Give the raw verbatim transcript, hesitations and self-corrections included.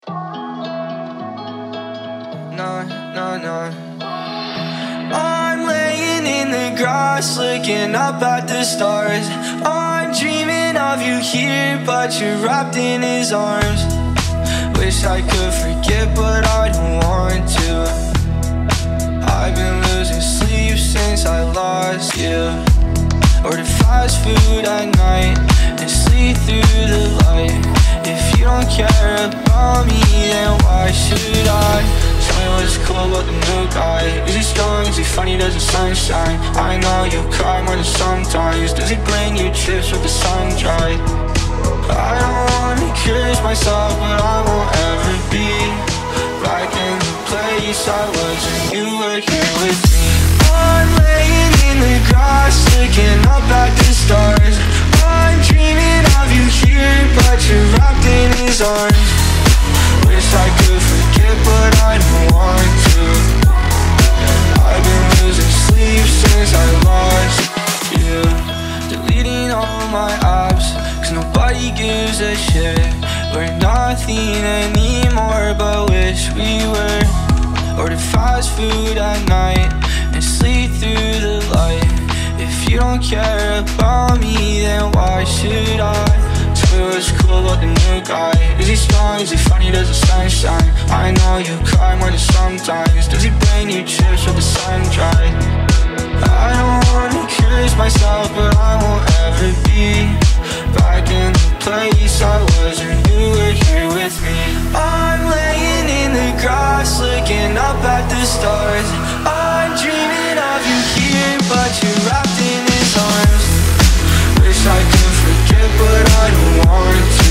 No, no, no. I'm laying in the grass, looking up at the stars. I'm dreaming of you here, but you're wrapped in his arms. Wish I could forget, but I don't want to. I've been losing sleep since I lost you. Order fast food at night and sleep through the light. If you don't care about me, then why should I? Tell me what's cool about the new guy. Is he strong? Is he funny? Does the sunshine? I know you cry more than sometimes. Does he bring you trips with the sun dry? I don't wanna curse myself, but I won't ever be back in the place I was when you were here with me. I'm laying in the grass, looking up at the stars. I'm dreaming of you here, but you're wrapped in his arms. Wish I could forget, but I don't want to. I've been losing sleep since I lost you. Deleting all my apps, cause nobody gives a shit. We're nothing anymore, but wish we were. Order fast food at night and sleep through the light. If you don't care about me, then why should I? Tell me what's cool about the new guy. Is he strong? Is he funny? Does the sun shine? I know you cry more than sometimes. Does he bring you chips with the sun dry? I don't wanna curse myself, but I won't ever be back in the place I was when you were here with me. I'm laying in the grass, looking up at the stars. I'm dreaming of you here, but you're wrapped in his arms. Wish I could forget, but I don't want to.